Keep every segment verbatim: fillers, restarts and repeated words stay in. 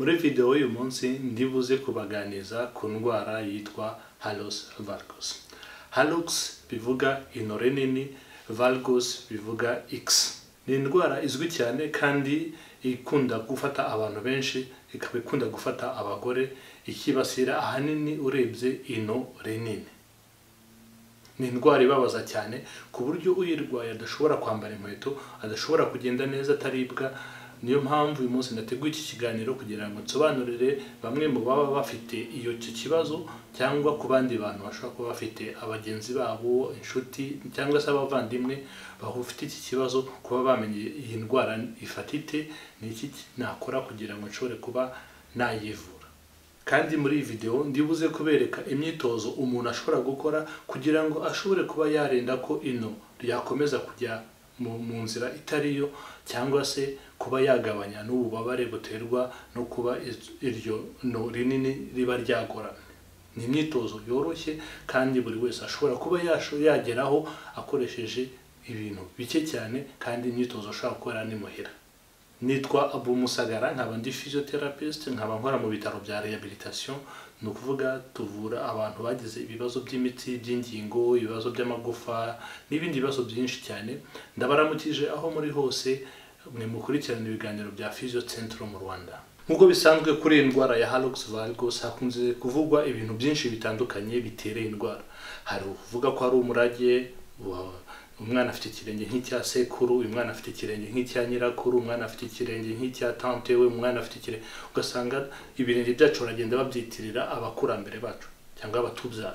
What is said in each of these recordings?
Muri video y'uyu munsi ndibuze kubaganiza ku ndwara yitwa hallux valgus. Hallux bivuga inore nini, valgus bivuga X. Ni indwara izwi cyane kandi ikunda gufata abantu benshi, ikaba ikunda gufata abagore, ikibasira ahanini urebye ino renini. Ni indwara ibabaza cyane ku buryo uyirwaye adashobora kwambara inkweto, adashobora kugenda neza ataribwa. Niyo mpamvu uyu munsi nateguye iki kiganiro kugira ngo nsobanurire bamwe mu baba bafite iyo kibazo, cyangwa ku bandi bantu bashobora kuba bafite abagenzi babo, inshuti cyangwa se abavandimwe bafite iki kibazo, kuba bamenye iyi ndwara ifatite n'iki nakora kugira ngo nshobore kuba nayivura. Kandi muri iyi video ndibuze kubereka imyitozo umuntu ashobora gukora kugira ngo ashobore kuba yarinda ko ino yakomeza kujya mu nzira itariyo, cyangwa se kuba yagabanya n'ububabare buterwa no kuba iryo no rinini riba ryagorana. Ni imyitozo yoroshye kandi buri wese ashobora kuba yageraho akoresheje ibintu bike cyane, kandi imyitozo ashobora gukora ni muhira. Nitwa Abu Musagara, nkaba ndi physiotherapist, nkaba nkora mu bitaro bya rehabilitation. Ni ukuvuga tuvura abantu bagize ibibazo by'imitsi, by'ingingo, ibibazo by'amagufa n'ibindi bibazo byinshi cyane. Ndabaramukije aho muri hose mwe mukurikirana ibiganiro bya Physio Centre mu Rwanda. Nkuko bisanzwe kuri indwara ya hallux valgus hakunze kuvugwa ibintu byinshi bitandukanye bitereye indwara. Hari uvuga ko hari umurage, umwana afite ikirenge nk'icya sekuru, umwana afite ikirenge nk'icya nyirakuru, umwana afite ikirenge nk'icya tante we, umwana afite ikirenge, ugasanga ibirenge byacu baragenda babyitirira abakurambere bacu cyangwa abatubyara.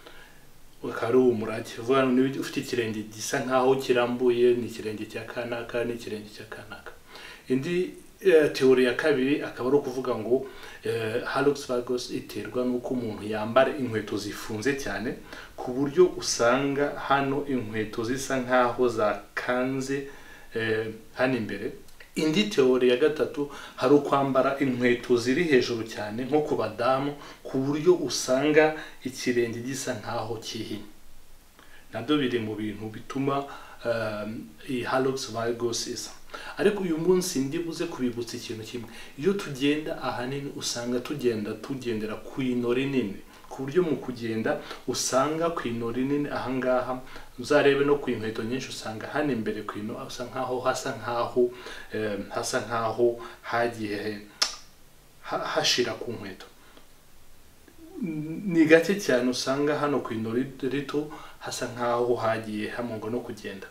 Ukari umurage vuga ufite ikirenge gisa nkaho kirambuye, ni ikirenge cya kanaka, ni ikirenge cya kanaka. Indi teori ya kabiri akaba ari ukuvuga ngo hallux valgus iterwa nuko umuntu yambara inkweto zifunze cyane, ku buryo usanga hano inkweto zisa nkaho zakanze hano imbere. Indi teori ya gatatu hari ukwambara inkweto ziri hejuru cyane nko ku badamu, ku buryo usanga ikirenge gisa nkaho kihinnye. Nabyo biri mu bintu bituma iyi hallux valgus isa. Ariko uyu munsi ndibuze kubibutsa ikintu kimwe: iyo tugenda ahanini usanga tugenda tugendera ku inore nini, ku buryo mu kugenda usanga ku inore nini ahangaha, uzarebe no ku inkweto nyinshi usanga hano imbere ku ino asa nkaho hasa nkaho hasa nkaho hagiye hashira ku nkweto. Ni gake cyane usanga hano ku inore rito hasa nkaho hagiye hamongo no kugenda.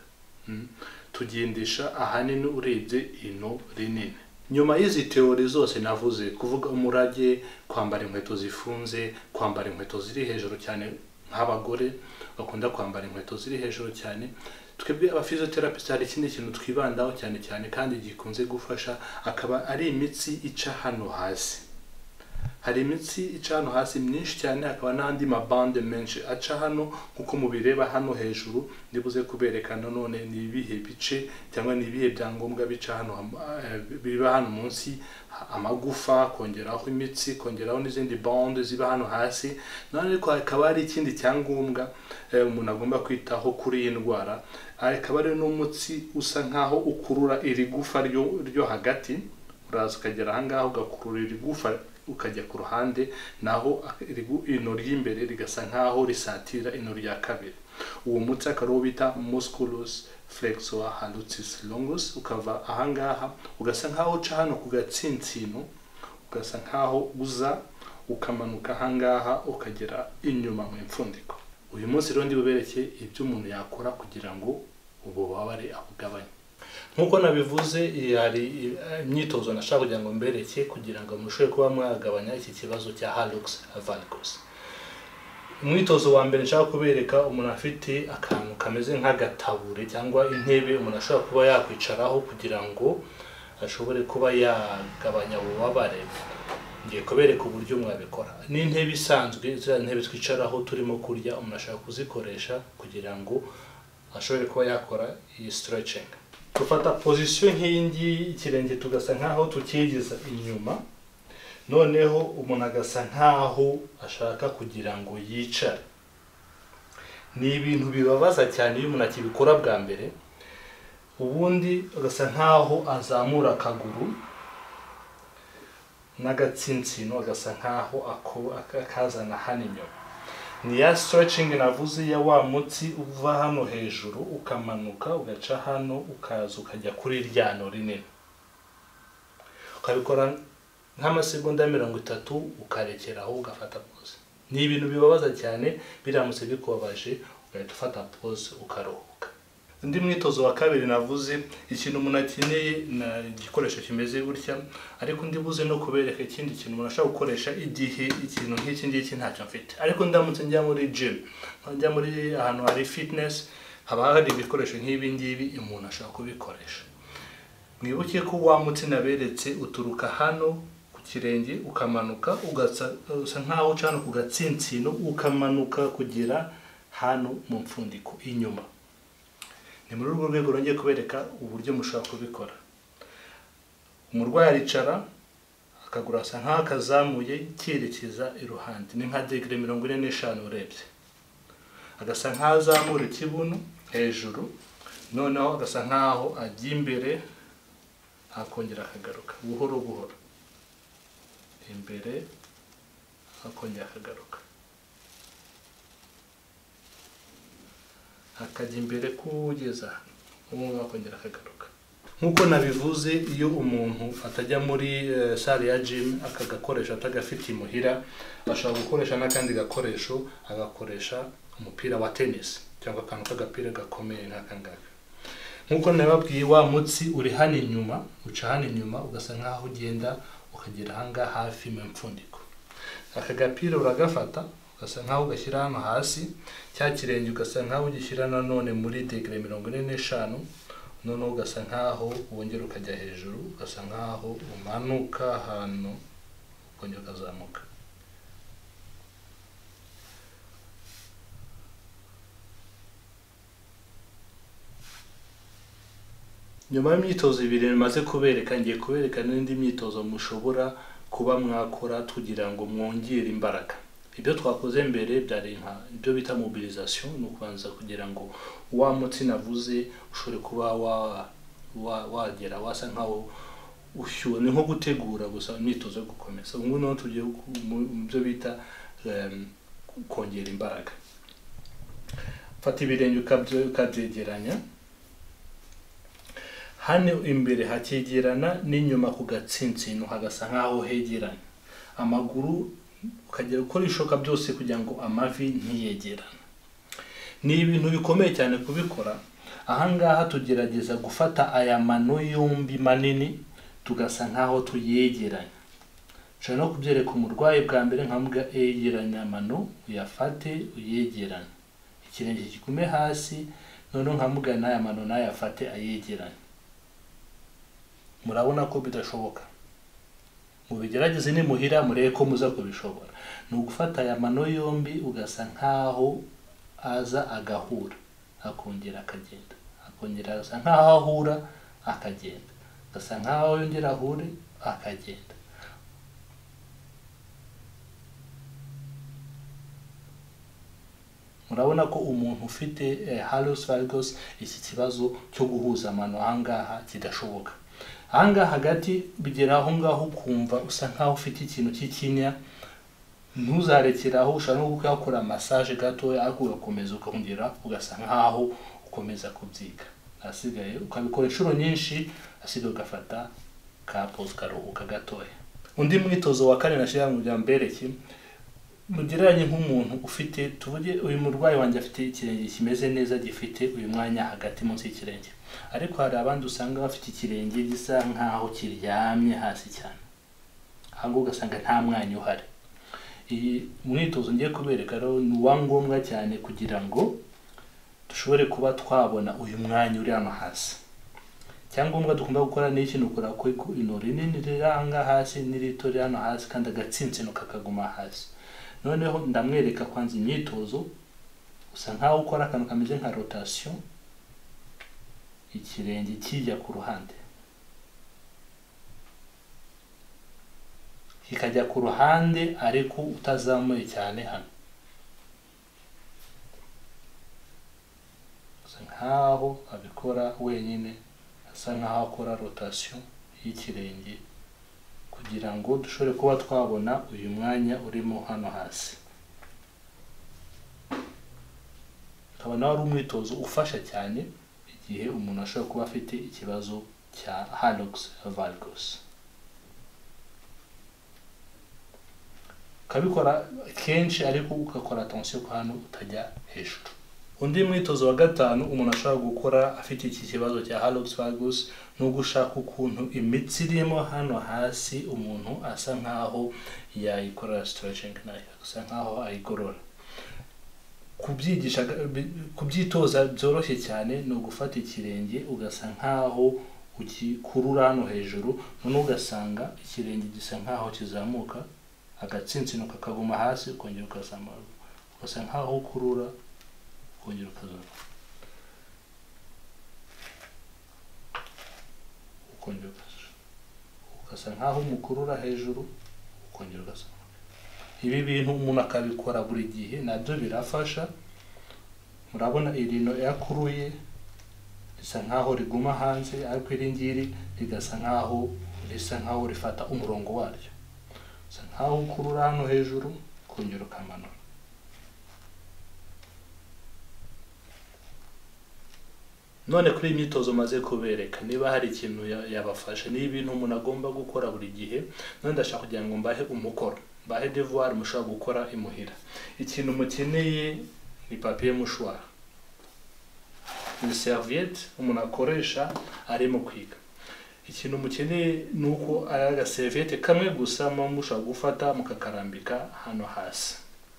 Tugendesha ahanini urebye ino rinini. Nyuma y'izi teori zose navuze, kuvuga umurage, kwambara inkweto zifunze, kwambara inkweto ziri hejuru cyane nk'abagore bakunda kwambara inkweto ziri hejuru cyane, twebwe aba physiotherapist hari ikindi kintu twibandaho cyane cyane kandi gikunze gufasha, akaba ari imitsi ica hano hasi. Hari imitsi ica hano hasi myinshi cyane, akaba n'andi mabande menshi aca hano nkuko mubireba hano hejuru. Ndibuze kubereka none ni ibihe bice cyangwa ni ibihe byangombwa bica hano biba hano munsi, amagufa, kongeraho imitsi, kongeraho n'izindi bande ziba hano hasi. None ariko akaba ari ikindi cyangombwa umuntu agomba kwitaho kuri iyi ndwara, akaba ari n'umutsi usa nkaho ukurura iri gufa ryo hagati. Uraza ukagera ahangaha ugakurura iri gufa ukajya ku ruhande, naho ino ry'imbere rigasa nkaho risatira ino rya kabiri. Uwo mutsi akaba bita musculus flexor hallucis longus, ukava ahangaha ugasa nkaho uca hano ku gatsintsino, ugasa nkaho uza ukamanuka ahangaha ukagera inyuma mu impfundiko. Uyu munsi rero ndi bubereke ibyo umuntu yakora kugira ngo ububabare abugabanye. Nkuko nabivuze, hari imyitozo nashaka kugira ngo mbereke kugira ngo mushobore kuba mwagabanya iki kibazo cya hallux valgus. Umwitozo wa mbere nshaka kubereka, umuntu afite akantu kameze nk'agatabure cyangwa intebe umuntu ashobora kuba yakwicaraho kugira ngo ashobore kuba yagabanya ububabare. Ngiye kubereka uburyo mwabikora. Ni intebe isanzwe, ziriya ntebe twicaraho turimo kurya, umuntu ashaka kuzikoresha kugira ngo ashobore kuba yakora iyi stretching. Tufata position nk'iyingi, ikirenge tugasa nkaho tukigeza inyuma, noneho umuntu agasa nkaho ashaka kugira ngo yicare. Ni ibintu bibabaza cyane iyo umuntu akibikora bwa mbere. Ubundi agasa nkaho azamura akaguru, n'agatsinsino agasa nkaho ako akazana hano inyuma. Ni ya stretching navuze ya wa mutsi uva hano hejuru ukamanuka ugaca hano ukaza ukajya kuri ryano rinini. Ukabikora nk'amasegonda mirongo itatu ukarekeraho ugafata pause. Ni ibintu bibabaza cyane biramutse bikubabaje ugahita ufata pause ukaruhuka. Undi mwitozo wa kabiri navuze ikintu umuntu akeneye na igikoresho kimeze gutya, ariko ndibuze no kubereka ikindi kintu umuntu ashaka gukoresha igihe ikintu nk'iki ngiki ntacyo mfite. Ariko ndamutse njya muri gym, njya muri ahantu hari fitness, haba hari ibikoresho nk'ibi ngibi umuntu ashaka kubikoresha. Mwibuke ko wa mutsi naberetse uturuka hano ku kirenge ukamanuka ugasa nkaho cyane ku gatsinsino ukamanuka kugira hano mu mfundiko inyuma. Ni muri urwo rwego rongeye kubereka uburyo mushobora kubikora. Umurwayi aricara akaguru asa nkaho kazamuye cyerekeza iruhande, ni nka degree mirongo ine n'eshanu urebye. Agasa nkaho azamura ikibuno hejuru, noneho agasa nkaho ajya imbere akongera akagaruka buhoro buhoro, imbere akongera akagaruka, akajya imbere kugeza umuntu akongera akagaruka. Nkuko nabivuze, iyo umuntu atajya muri uh, salle ya gym akagakoresha atagafite imuhira, ashobora gukoresha n'akandi gakoresho, agakoresha umupira wa tennis cyangwa akantu k'agapira gakomeye nk'akangaka. Nkuko nababwiye, wa mutsi uri hano inyuma, uca hano inyuma ugasa nkaho ugenda ukagera hanga hafi mu mfundiko. Aka gapira uragafata ugasa nkaho ugashyira hano hasi, cya kirenge ugasa nkaho ugishyira nanone muri degree mirongo ine n'eshanu, none ugasa nkaho wongera ukajya hejuru, ugasa nkaho umanuka hano ukongera ukazamuka. Nyuma y'imyitozo ibiri maze kubereka, ngiye kubereka n'indi myitozo mushobora kuba mwakora kugira ngo mwongere imbaraga. Ibyo twakoze mbere byari nka ibyo bita mobilisation, no kubanza kugira ngo wa mutsi navuze ushobore kuba wa wagera wasa nkaho ushyuwe, ni nko gutegura gusa imyitozo yo gukomeza. Ubu no tugiye mu byo bita um, kongera imbaraga. Fata ibirenge ukabyegeranya, hano imbere hakegerana n'inyuma ku gatsinsino hagasa nkaho hegeranye. Amaguru ukagera ukora ishoka byose kugira ngo amavi ntiyegerane. Ni ibintu bikomeye cyane kubikora. Ahangaha tugerageza gufata aya mano yombi manini tugasa nkaho tuyegeranye. Nshobora no kubyereka umurwayi bwa mbere nkamubwira yegeranya amano, uyafate uyegeranye, ikirenge kigume hasi, none nkamubwira n'aya mano nayafate ayegeranye. Murabona ko bidashoboka. Mubigerageze ni muhira murebe ko muza kubishobora. Ni ugufata aya mano yombi ugasa nkaho aza agahura akongera akagenda, akongera asa nkaho ahura akagenda, asa nkaho yongera ahure akagenda. Murabona ko umuntu ufite eh, hallux valgus iki kibazo cyo guhuza amano ahangaha kidashoboka. Ahangaha hagati bigera aho ngaho kumva usa nkaho ufite ikintu cy'ikinya, ntuzarekeraho, ushaka no gukora massage gato akugakomeza ukongera ugasa nkaho ukomeza kubyiga. Asigaye ukabikora inshuro nyinshi, asigaye ugafata ka pause karuhuka gatoya. Undi mwitozo wa kane nashira mu byambereke, mugereranye nk'umuntu ufite, tuvuge uyu murwayi wanjye afite ikirenge kimeze neza gifite uyu mwanya hagati munsi y'ikirenge, ariko hari abandi usanga bafite ikirenge gisa nkaho kiryamye hasi cyane, ahubwo ugasanga nta mwanya uhari. Iyi mwitozo ngiye kubereka rero ni uwangombwa cyane kugira ngo dushobore kuba twabona uyu mwanya uri hano hasi. Cyangombwa dukunda gukora n'iki nukora ko ino rinini riranga hasi n'irito riri hano hasi kandi agatsinsino kakaguma hasi. Noneho ndamwereka kwanza imyitozo, usa nkaho ukora akantu kameze nka rotation, ikirenge kijya ku ruhande kikajya ku ruhande ariko utazamuye cyane hano, usa nkaho abikora wenyine, asa nkaho akora rotation y'ikirenge ku kugira ngo dushobore kuba twabona uyu mwanya urimo hano hasi. Ukabona ari umwitozo ufasha cyane igihe umuntu ashobora kuba afite ikibazo cya hallux valgus. Kabikora kenshi ariko ukakora attention ko hano utajya hejuru. Undi mwitozo wa gatanu umuntu ashobora gukora afite iki kibazo cya hallux valgus no gushaka ukuntu imitsi irimo hano hasi umuntu asa nkaho yayikora stretching nayo asa nkaho ayigorora. Kubyigisha kubyitoza byoroshye cyane no gufata ikirenge ugasa nkaho ukikurura hano hejuru none ugasanga ikirenge gisa nkaho kizamuka agatsinsino kakaguma hasi ukongera ukazamuka ugasa nkaho ukurura ukongera ukazamuka ukongera ugasa nkaho umukurura hejuru ukongera ukazamuka. Ibi bintu umuntu akabikora buri gihe nabyo birafasha. Murabona irino yakuruye risa nkaho riguma hanze ariko iri ngiri rigasa nkaho risa nkaho rifata umurongo waryo. Risa nkaho ukurura hano hejuru kongera ukamanura. None kuri iyi myitozo maze kubereka niba hari ikintu yabafasha ni ibintu umuntu agomba gukora buri gihe. None ndashaka kugira ngo mbahe umukoro, mbahe devoir mushobora gukora imuhira. Ikintu mukeneye ni papier mouchoir, ni serviette umuntu akoresha arimo kwiga. Ikintu mukeneye nuko ari aga serviette kamwe gusa mushobora gufata mukakarambika hano hasi.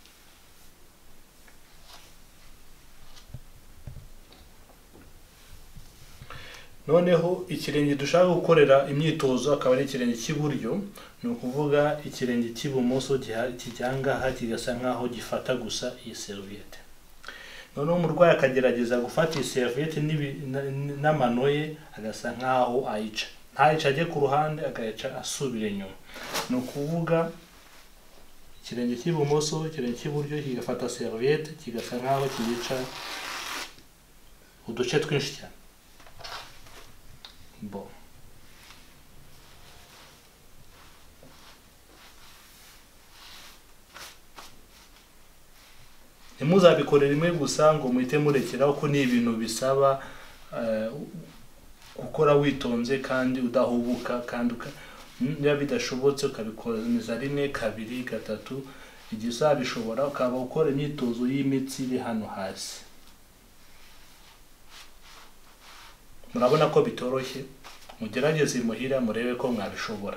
Noneho ikirenge dushaka gukorera imyitozo akaba ari ikirenge cy'iburyo, ni ukuvuga ikirenge cy'ibumoso kijyangaha kigasa nkaho gifata gusa iyi serviette. Noneho umurwayi akagerageza gufata iyi serviette n'amano ye agasa nkaho ayica, ntayica ajye ku ruhande agayica asubira inyuma. Ni ukuvuga ikirenge cy'ibumoso ikirenge cy'iburyo kigafata serviette kigasa nkaho kiyica uduce twinshi cyane. Bon. Ntimuzabikorera rimwe gusa ngo muhite murekeraho ko ni ibintu bisaba gukora witonze kandi udahubuka, kandi niba bidashobotse ukabikoraniza rimwe kabiri gatatu igihe uzabishobora ukaba ukora imyitozo y'imitsi iri hano hasi. Murabona ko bitoroshye, mugerageze imuhira murebe ko mwabishobora.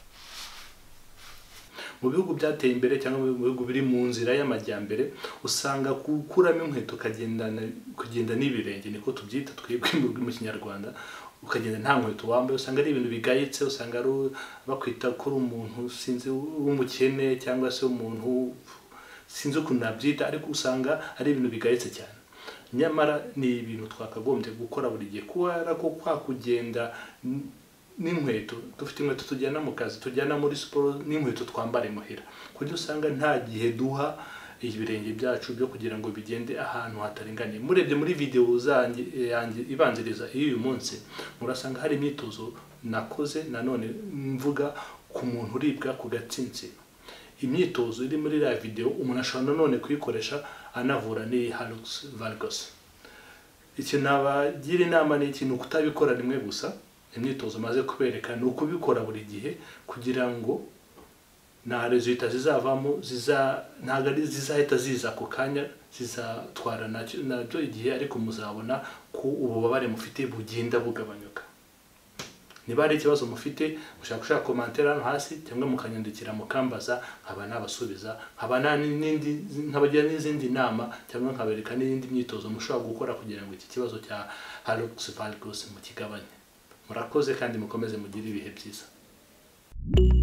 Mu bihugu byateye imbere cyangwa mu bihugu biri mu nzira y'amajyambere usanga gukuramo inkweto kagendana kugenda n'ibirenge niko tubyita twebwe mu Kinyarwanda, ukagenda nta nkweto wambaye usanga ari ibintu bigayitse, usanga ari bakwita ko umuntu sinzi w'umukene cyangwa se umuntu sinzi ukuntu nabyita, ariko usanga ari ibintu bigayitse cyane. Nyamara ni ibintu twakagombye gukora buri gihe kubera ko kwa kugenda n'inkweto dufite inkweto tujyana mu kazi tujyana muri siporo n'inkweto twambara imuhira, kuko usanga nta gihe duha ibirenge byacu byo kugira ngo bigende ahantu hataringaniye. Murebye muri video zanjye ibanziriza uyu munsi murasanga hari imyitozo nakoze nanone mvuga ku muntu uribwa ku gatsinsi. Imyitozo iri muri la video umuntu ashobora none kuyikoresha anavura ni hallux valgus. Icyo nabagira inama ni ikintu kutabikora rimwe gusa, imyitozo maze kubereka ni ukubikora buri gihe kugira ngo na resultat zizavamo ziza ntago ari zizahita ziza ku kanya, zizatwara nabyo igihe, ariko muzabona ko ububabare mufite bugenda bugabanyuka. Niba ari ikibazo mufite mushaka gushaka commentaire hano hasi cyangwa mukanyandikira mukambaza nkaba nabasubiza, nkaba n'indi nkabagira n'izindi nama cyangwa nkabereka n'indi myitozo mushobora gukora kugira ngo iki kibazo cya hallux valgus mukigabanye. Murakoze kandi mukomeze mugire ibihe byiza.